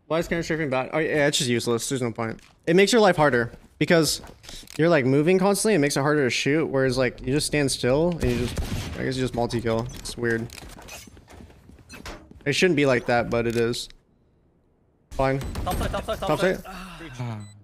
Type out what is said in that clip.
Why is counter strafing bad? Oh yeah, it's just useless. There's no point. It makes your life harder because you're like moving constantly. It makes it harder to shoot. Whereas like you just stand still and you just, I guess you just multi-kill. It's weird. It shouldn't be like that, but it is. Fine. Top side. Top side.